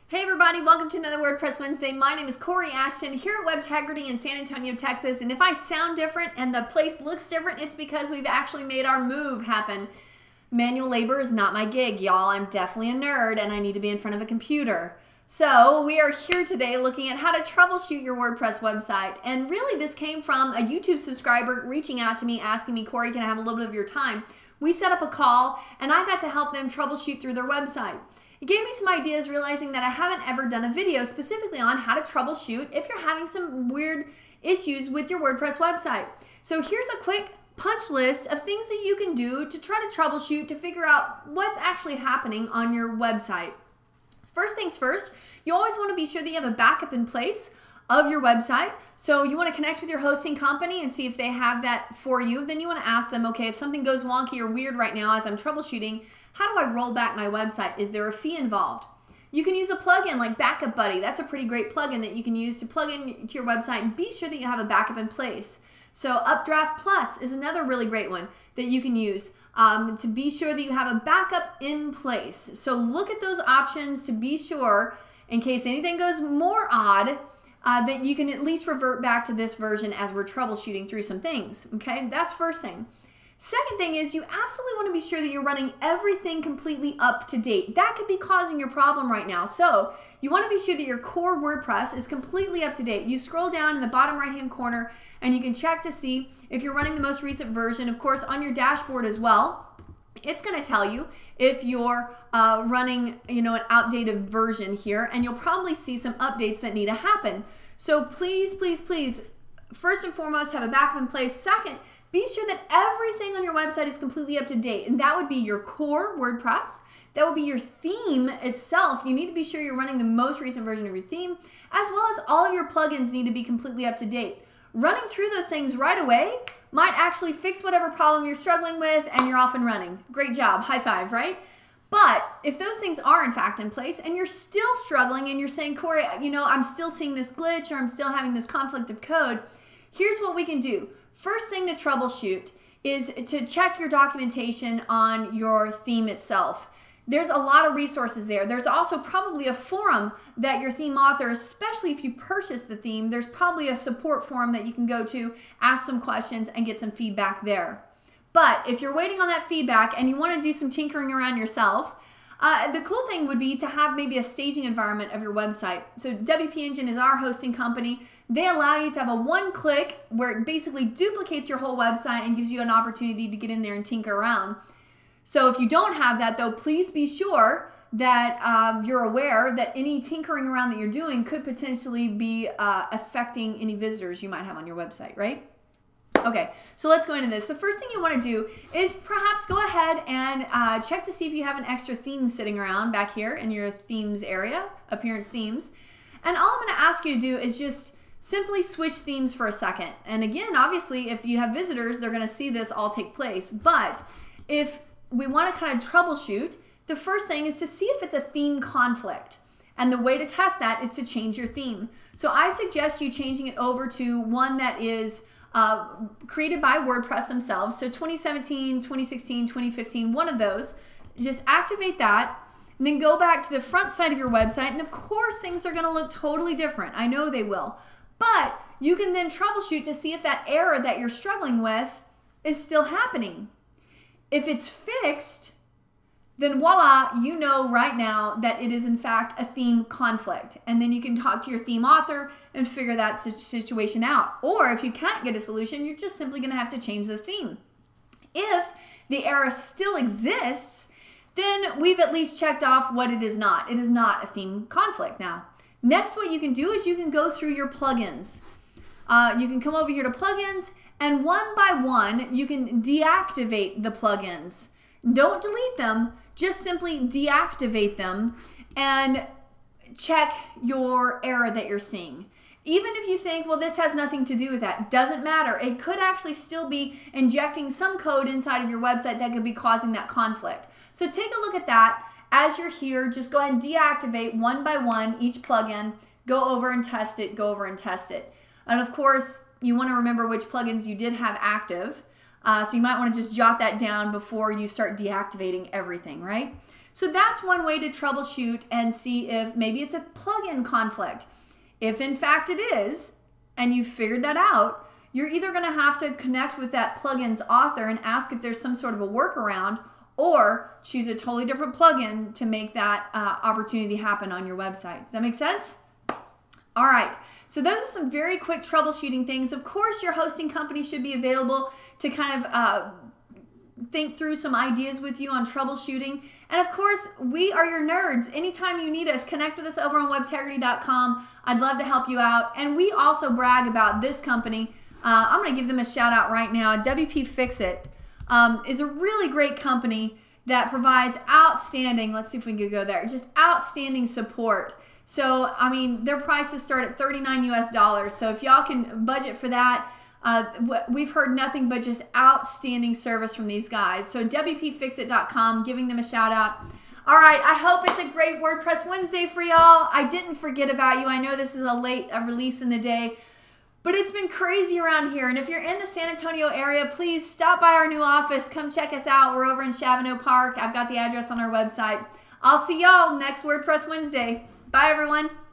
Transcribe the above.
Hey everybody, welcome to another WordPress Wednesday. My name is Corey Ashton here at Webtegrity in San Antonio, Texas. And if I sound different and the place looks different, it's because we've actually made our move happen. Manual labor is not my gig, y'all. I'm definitely a nerd and I need to be in front of a computer. So we are here today looking at how to troubleshoot your WordPress website. And really this came from a YouTube subscriber reaching out to me asking me, Corey, can I have a little bit of your time? We set up a call and I got to help them troubleshoot through their website. It gave me some ideas, realizing that I haven't ever done a video specifically on how to troubleshoot if you're having some weird issues with your WordPress website. So here's a quick punch list of things that you can do to try to troubleshoot to figure out what's actually happening on your website. First things first, you always want to be sure that you have a backup in place of your website. So you want to connect with your hosting company and see if they have that for you. Then you want to ask them, okay, if something goes wonky or weird right now as I'm troubleshooting, how do I roll back my website? Is there a fee involved? You can use a plugin like Backup Buddy. That's a pretty great plugin that you can use to plug into your website and be sure that you have a backup in place. So Updraft Plus is another really great one that you can use to be sure that you have a backup in place. So look at those options to be sure, in case anything goes more odd, that you can at least revert back to this version as we're troubleshooting through some things. Okay, that's first thing. Second thing is you absolutely want to be sure that you're running everything completely up to date. That could be causing your problem right now. So you want to be sure that your core WordPress is completely up to date. You scroll down in the bottom right hand corner and you can check to see if you're running the most recent version. Of course, on your dashboard as well, it's going to tell you if you're running an outdated version here, and you'll probably see some updates that need to happen. So please, please, please, first and foremost, have a backup in place. Second, be sure that everything on your website is completely up to date, and that would be your core WordPress. That would be your theme itself. You need to be sure you're running the most recent version of your theme, as well as all of your plugins need to be completely up to date. Running through those things right away might actually fix whatever problem you're struggling with, and you're off and running. Great job, high five, right? But if those things are in fact in place and you're still struggling and you're saying, Corey, I'm still seeing this glitch or I'm still having this conflict of code, here's what we can do. First thing to troubleshoot is to check your documentation on your theme itself. There's a lot of resources there. There's also probably a forum that your theme author, especially if you purchase the theme, there's probably a support forum that you can go to, ask some questions, and get some feedback there. But if you're waiting on that feedback and you want to do some tinkering around yourself, the cool thing would be to have maybe a staging environment of your website. So WP Engine is our hosting company. They allow you to have a one-click where it basically duplicates your whole website and gives you an opportunity to get in there and tinker around. So if you don't have that though, please be sure that you're aware that any tinkering around that you're doing could potentially be affecting any visitors you might have on your website, right? Okay, so let's go into this. The first thing you want to do is perhaps go ahead and check to see if you have an extra theme sitting around back here in your themes area, appearance themes. And all I'm going to ask you to do is just simply switch themes for a second. And again, obviously, if you have visitors, they're going to see this all take place. But if we want to kind of troubleshoot, the first thing is to see if it's a theme conflict. And the way to test that is to change your theme. So I suggest you changing it over to one that is created by WordPress themselves. So 2017, 2016, 2015, one of those. Just activate that. And then go back to the front side of your website. And of course, things are going to look totally different. I know they will. But you can then troubleshoot to see if that error that you're struggling with is still happening. If it's fixed, then voila, you know right now that it is in fact a theme conflict. And then you can talk to your theme author and figure that situation out. Or if you can't get a solution, you're just simply going to have to change the theme. If the error still exists, then we've at least checked off what it is not. It is not a theme conflict now. Next, what you can do is you can go through your plugins. You can come over here to plugins, and one by one, you can deactivate the plugins. Don't delete them, just simply deactivate them and check your error that you're seeing. Even if you think, well, this has nothing to do with that, doesn't matter. It could actually still be injecting some code inside of your website that could be causing that conflict. So take a look at that. As you're here, just go ahead and deactivate one by one each plugin. Go over and test it, go over and test it. And of course, you want to remember which plugins you did have active. So you might want to just jot that down before you start deactivating everything, right? So that's one way to troubleshoot and see if maybe it's a plugin conflict. If in fact it is, and you figured that out, you're either going to have to connect with that plugin's author and ask if there's some sort of a workaround, or choose a totally different plugin to make that opportunity happen on your website. Does that make sense? All right, so those are some very quick troubleshooting things. Of course, your hosting company should be available to kind of think through some ideas with you on troubleshooting. And of course, we are your nerds. Anytime you need us, connect with us over on webtegrity.com. I'd love to help you out. And we also brag about this company. I'm going to give them a shout out right now. WP Fix-It is a really great company that provides outstanding, let's see if we can go there, just outstanding support. So, I mean, their prices start at $39 US. So if y'all can budget for that, we've heard nothing but just outstanding service from these guys. So WPFixit.com, giving them a shout out. All right, I hope it's a great WordPress Wednesday for y'all. I didn't forget about you. I know this is a late release in the day, but it's been crazy around here. And if you're in the San Antonio area, please stop by our new office. Come check us out. We're over in Chavano Park. I've got the address on our website. I'll see y'all next WordPress Wednesday. Bye, everyone.